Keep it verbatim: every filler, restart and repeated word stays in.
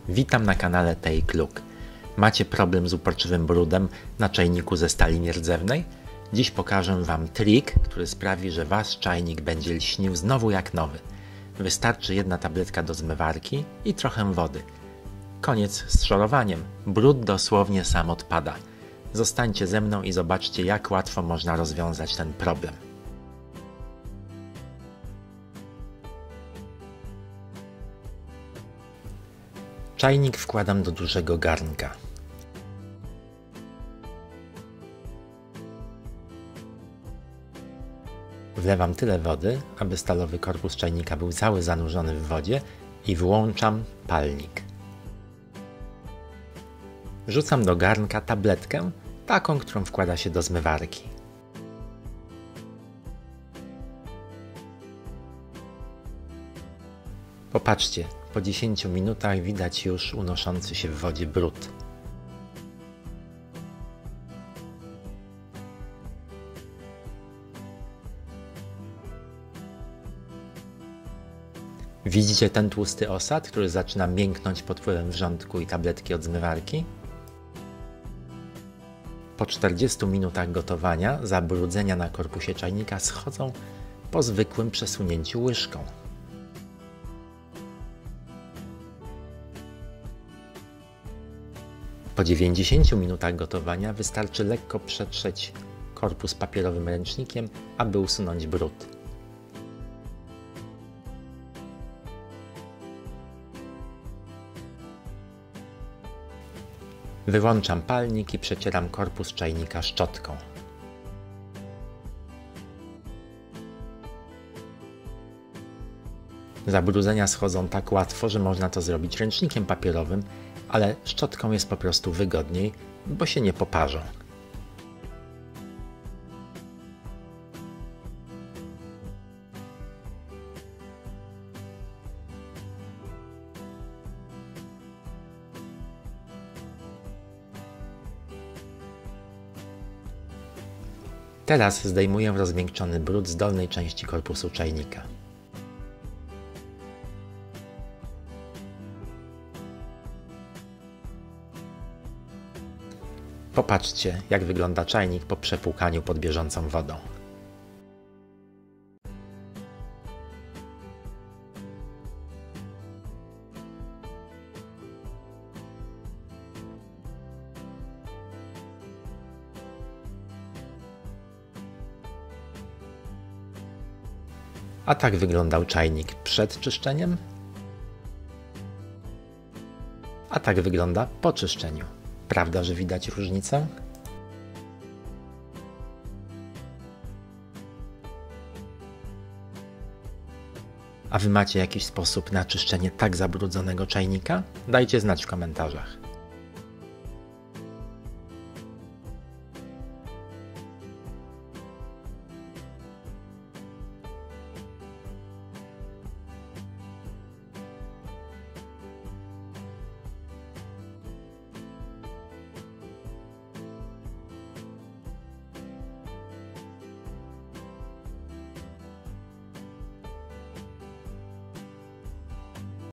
Witam na kanale Take Look. Macie problem z uporczywym brudem na czajniku ze stali nierdzewnej? Dziś pokażę Wam trik, który sprawi, że Wasz czajnik będzie lśnił znowu jak nowy. Wystarczy jedna tabletka do zmywarki i trochę wody. Koniec z szorowaniem. Brud dosłownie sam odpada. Zostańcie ze mną i zobaczcie, jak łatwo można rozwiązać ten problem. Czajnik wkładam do dużego garnka. Wlewam tyle wody, aby stalowy korpus czajnika był cały zanurzony w wodzie i włączam palnik. Wrzucam do garnka tabletkę, taką, którą wkłada się do zmywarki. Popatrzcie, po dziesięciu minutach widać już unoszący się w wodzie brud. Widzicie ten tłusty osad, który zaczyna mięknąć pod wpływem wrzątku i tabletki od zmywarki? Po czterdziestu minutach gotowania zabrudzenia na korpusie czajnika schodzą po zwykłym przesunięciu łyżką. Po dziewięćdziesięciu minutach gotowania wystarczy lekko przetrzeć korpus papierowym ręcznikiem, aby usunąć brud. Wyłączam palnik i przecieram korpus czajnika szczotką. Zabrudzenia schodzą tak łatwo, że można to zrobić ręcznikiem papierowym, ale szczotką jest po prostu wygodniej, bo się nie poparzą. Teraz zdejmuję rozmiękczony brud z dolnej części korpusu czajnika. Popatrzcie, jak wygląda czajnik po przepłukaniu pod bieżącą wodą. A tak wyglądał czajnik przed czyszczeniem, a tak wygląda po czyszczeniu. Prawda, że widać różnicę? A Wy macie jakiś sposób na czyszczenie tak zabrudzonego czajnika? Dajcie znać w komentarzach.